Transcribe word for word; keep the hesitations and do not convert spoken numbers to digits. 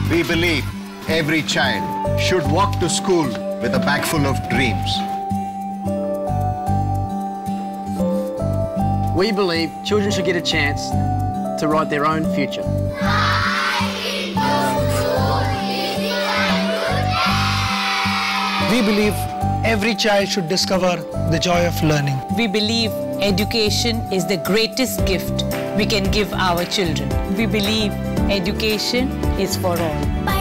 We believe every child should walk to school with a bag full of dreams. We believe children should get a chance to write their own future. We believe every child should discover the joy of learning. We believe education is the greatest gift we can give our children. We believe education is for all.